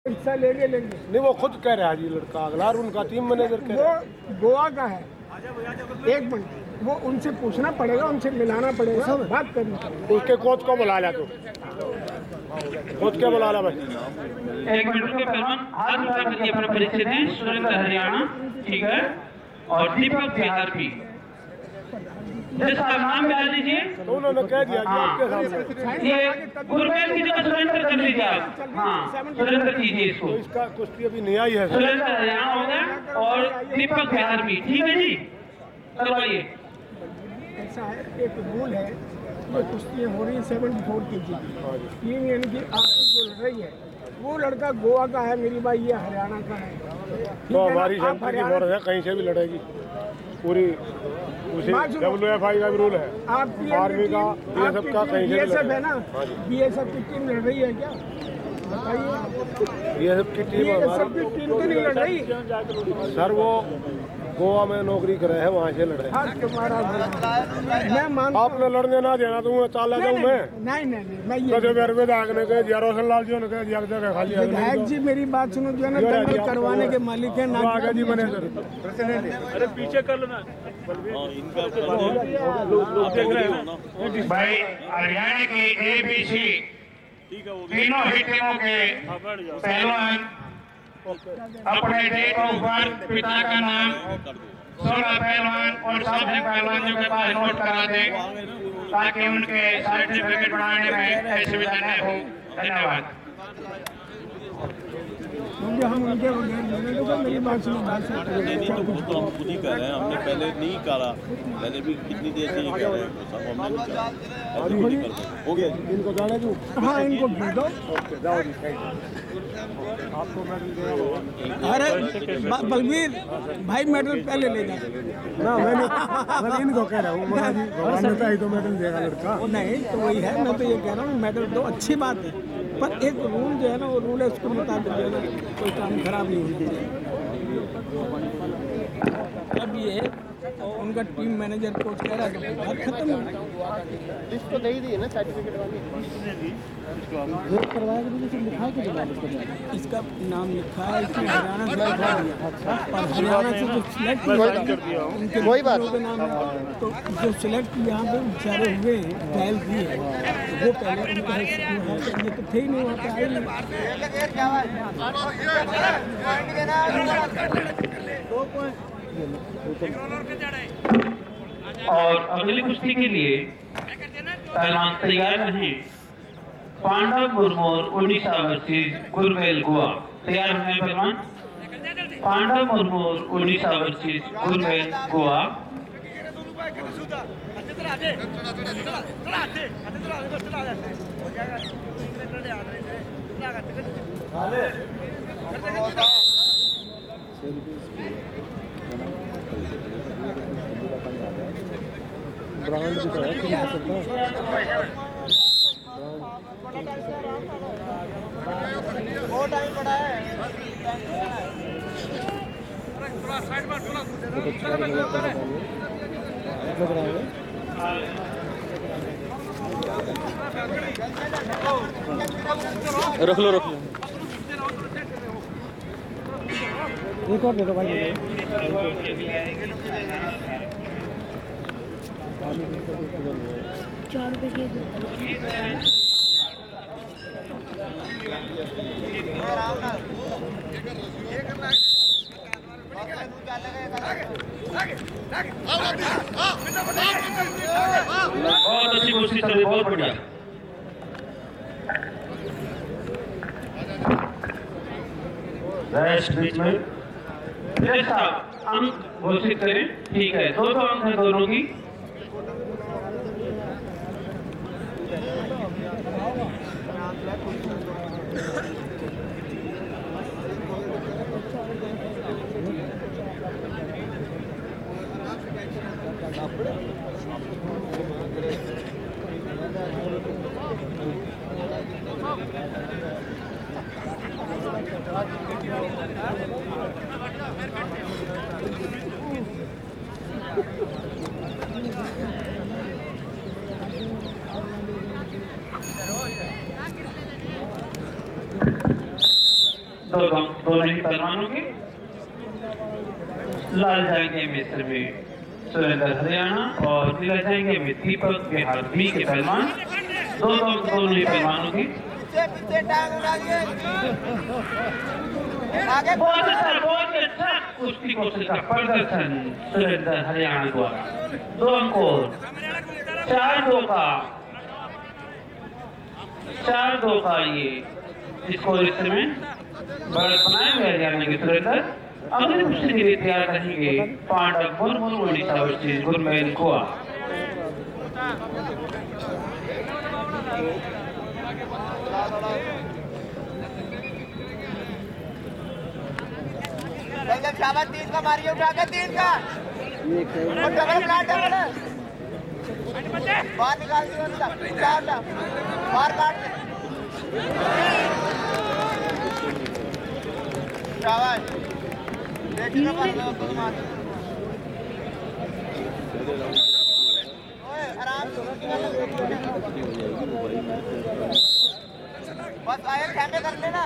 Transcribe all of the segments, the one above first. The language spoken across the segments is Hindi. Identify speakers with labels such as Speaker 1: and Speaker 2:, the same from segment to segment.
Speaker 1: हिस्सा लेंगे।
Speaker 2: नहीं, वो खुद कह रहा है जी लड़का अगला, और उनका टीम मैनेजर कह रहा है।
Speaker 1: वो गोवा का है। एक मिनट, वो उनसे पूछना पड़ेगा, उनसे मिलाना पड़ेगा, बात करनी पड़ेगी।
Speaker 2: उसके कोच को बुला लिया, तो कोच क्या बुला लिया भाई।
Speaker 3: एक मिनट के पहलवान हाथ उठा करके अपना परिचय दें। सुरेंद्र हरियाणा, ठीक है, और दीपक बिहार भी। जैसा नाम बता दीजिए।
Speaker 2: तो उन्होंने कह दिया कि आपके सामने
Speaker 3: ये गुरमेल की जगह सुरेंद्र कर लीजिए आप। हाँ, सुरेंद्र कीजिए इसको।
Speaker 2: तो इसका कुश्ती अभी नहीं आई है।
Speaker 3: सुरेंद्र हरियाणा हो गया और दीपक बिहार भी, ठीक है जी, करवाइए।
Speaker 1: ऐसा है, एक रूल है, ये कुश्तियाँ हो रही है 74 kg, ये यानी कि आपकी जो लड़ रही है वो लड़का गोवा का है, मेरी भाई ये हरियाणा का है।
Speaker 2: तो हमारी सेंटर की फोर्स है, कहीं से भी लड़ेगी पूरी, उसी WFI का भी रूल है,
Speaker 1: आपकी
Speaker 2: आर्मी का, BSF का, कहीं से भी
Speaker 1: BSF है ना, BSF की टीम लड़ रही है क्या, बताइए।
Speaker 2: BSF की टीम
Speaker 1: BSF की टीम तो नहीं लड़ रही
Speaker 2: सर, वो गोवा में नौकरी करे है, वहाँ से लड़े।
Speaker 1: मैं मानता,
Speaker 2: आपने लड़ने ना देना तो मैं चाला जाऊँ मैं।
Speaker 1: नहीं, मैं ये
Speaker 2: विधायक ने कह दिया, रोशन लाल जी ने कह दिया जगह खाली है।
Speaker 1: विधायक जी मेरी बात सुनो, जो है ना दंगल करवाने के मालिक है ना।
Speaker 2: आगे जी बने सर,
Speaker 4: अरे पीछे कर लो ना
Speaker 3: भाई। हरियाणा की ABC तीनों ही टीमों के पहलवान अपने डेट ऑफ बर्थ, पिता का नाम, 16 पहलवान और सभी पहलवानों के पास नोट करा दें ताकि उनके सर्टिफिकेट बनाने में असुविधा न हो। धन्यवाद।
Speaker 1: क्योंकि हम उनके मेरी बात सुनो,
Speaker 4: तो हम खुद ही कर रहे हैं, हमने पहले नहीं करा, पहले भी कितनी देर से ही कर रहे हैं, सब हमने भी करा, हो गया
Speaker 2: इनको जाने दूँ।
Speaker 1: हाँ, इनको भेज दो।
Speaker 2: जाओ जी, आपको मेडल देगा।
Speaker 1: अरे बलवीर भाई, मेडल पहले ले जाओ
Speaker 2: ना, मैं इनको कह रहा हूँ, भगवान तो मेडल देगा लड़का।
Speaker 1: नहीं तो वही है, मैं तो ये कह रहा हूँ मेडल दो, अच्छी बात है, पर एक रूल जो है ना, वो रूल है, उसके मुताबिक जो है ना कोई काम खराब नहीं होती है। अब ये उनका टीम मैनेजर कोच कह रहा है कि बात खत्म हो गई।
Speaker 2: इसको नहीं दी है ना सर्टिफिकेट वाली,
Speaker 1: करवाया लिखा है कि इसका नाम लिखा है, इसमें हरियाणा से लिखा है, और हरियाणा से जो सिलेक्ट किया उनके वही बात के नाम है। तो जो सिलेक्ट यहाँ पे बेचारे हुए हैं, ट्रायल किए हैं, वो पहले उनका ये तो थे ही नहीं, वहाँ पे आए नहीं।
Speaker 3: और अगली कुश्ती के लिए पहलवान तैयार रहें। पांडव मुरमोर उड़ीसा वर्सेस गुरमेल गोवा। तैयार हैं पहलवान? पांडव मुरमोर उड़ीसा वर्सेस गुरमेल गोवा।
Speaker 2: ग्राउंड भी तो है, खेल सकता है।
Speaker 1: बहुत टाइम पड़ा है।
Speaker 4: रख लो
Speaker 1: एक और दे दो भाई। 4 रुपए के
Speaker 3: बहुत अच्छी कोशिश चल रही, बहुत बढ़िया। रेस्ट बीच में साहब अंक घोषित करें। ठीक है, 2 अंक है दोनों की।
Speaker 5: दोनों ही पहलवानों की। लाल जाएंगे मिस्र में सुरेंद्र हरियाणा और नीला जाएंगे में दीपक बिहार बी के पहलवान। दोनों ही पहलवानों की। बहुत अच्छा कुश्ती कौशल का प्रदर्शन सुरेंद्र हरियाणा द्वारा। 2 अंकों 4-2 का ये स्कोर इस समय बढ़त बनाएंगे हरियाणा के सुरेंद्र। अगली कुश्ती के लिए तैयार रहेंगे पांडव मुर्मू ओडिशा वर्सेस गुरमेल गोवा।
Speaker 6: शाबाश 3 का मारिए उठाकर 3 का और डबल काट बाहर निकाल दिया उसका 4 का बाहर काट दे। शाबाश देखिए ओए आराम से बस आए कैमरे कर लेना।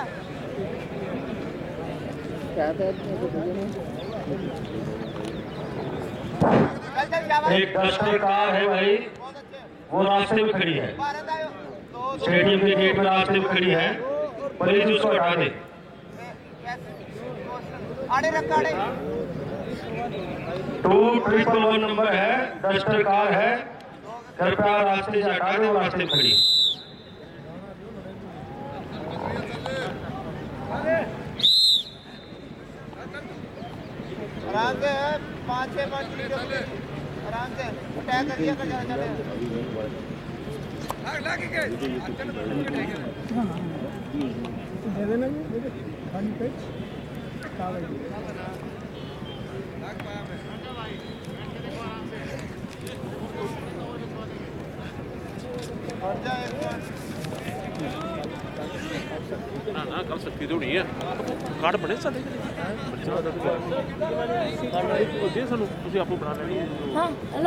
Speaker 5: एक दस्तर कार है भाई, वो रास्ते में खड़ी है, स्टेडियम के गेट में रास्ते में खड़ी है, प्लीज उसको हटा दे।
Speaker 6: आड़े रख आड़े
Speaker 5: 2111 नंबर है, दस्तर कार है, कृपया रास्ते से हटा दे, वो रास्ते में खड़ी।
Speaker 6: आराम से 5-6 मिनट आराम से टैग कर दिया कर चले
Speaker 1: दे देना खाली पेट
Speaker 4: ना कर सकती थोड़ी है कार्ड बने सारे दे सानू ਤੁਸੀਂ ਆਪੋ ਬਣਾ ਲੈਣੀ
Speaker 6: हाँ हेलो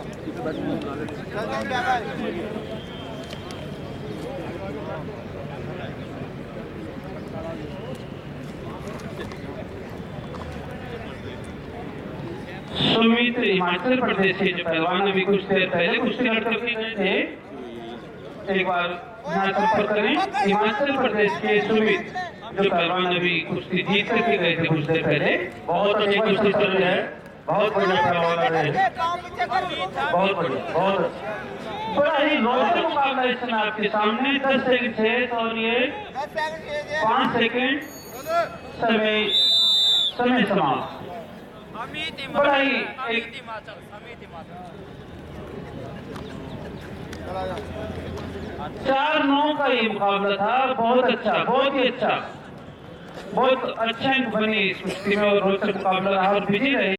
Speaker 5: सुमित हिमाचल प्रदेश के जो पहलवान अभी कुछ देर पहले कुश्ती लड़ते हुए गए थे, एक बार यहाँ संपर्क करें। हिमाचल प्रदेश के सुमित जो पहलवान अभी कुश्ती जीत करके गए थे कुछ देर पहले, बहुत अच्छी कुश्ती चल रही है, बहुत बढ़िया पहलवान रहे हैं, बहुत बढ़िया, बहुत बड़ा ही रोचक मुकाबला इस समय आपके सामने। 10 सेकंड शेष और ये 5 सेकंड समय समाप्त। बड़ा ही 4-9 का ये मुकाबला था, बहुत अच्छा, बहुत ही अच्छा, बहुत अच्छे अंक बने इस कुश्ती में और रोचक मुकाबला रहा और विजयी रहे।